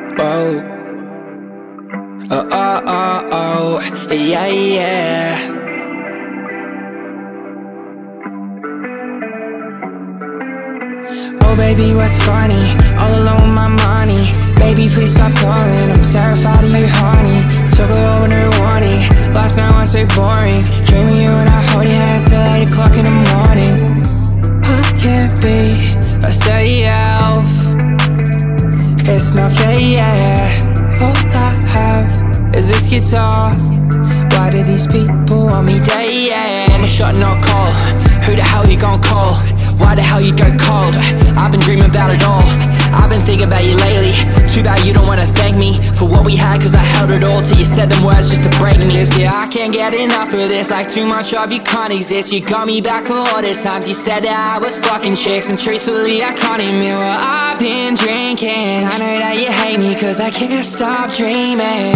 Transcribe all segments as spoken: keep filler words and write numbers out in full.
Oh, oh, oh, oh, oh, yeah, yeah. Oh baby, what's funny? All alone with my money. Baby, please stop calling, I'm terrified of you, honey. Took her over to Rwani. Last night was so boring. Dreaming you and I hold your hand till eight o'clock in the morning. I can't be a self. It's not fair, yeah. All I have is this guitar. Why do these people want me dead, yeah? I'm a shot, not call. Who the hell you gon' call? Why the hell you go cold? I've been dreaming about it all. I've been thinking about you lately. Too bad you don't wanna thank me for what we had, cause I held it all till you said them words just to break me. Yeah, I can't get enough of this. Like too much of you can't exist. You got me back for all the times you said that I was fucking chicks. And truthfully I can't admit what I've been drinking. I know that you hate me cause I can't stop dreaming.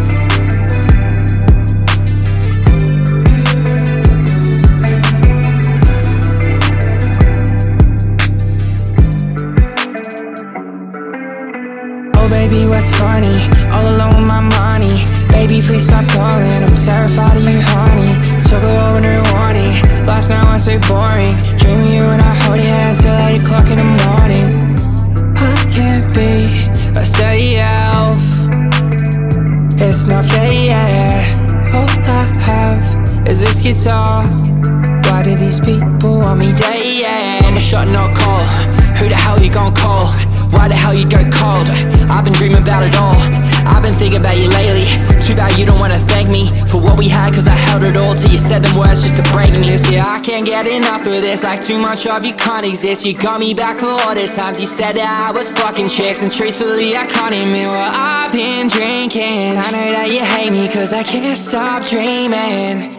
Baby, what's funny? All alone with my money. Baby, please stop calling, I'm terrified of you, honey. Took her over to Rwani. Last night was so boring. Dreaming you and I hold your hand till eight o'clock in the morning. I can't be a self. It's not fair, yeah. All I have is this guitar. Why do these people want me dead, yeah? I'm a shot, not call. Who the hell you gon' call? Why the hell you go cold? I've been dreaming about it all. I've been thinking about you lately. Too bad you don't wanna thank me for what we had, cause I held it all till you said them words just to break me. Yeah, I can't get enough of this. Like too much of you can't exist. You got me back for all the times you said that I was fucking chicks. And truthfully I can't admit what I've been drinking. I know that you hate me cause I can't stop dreaming.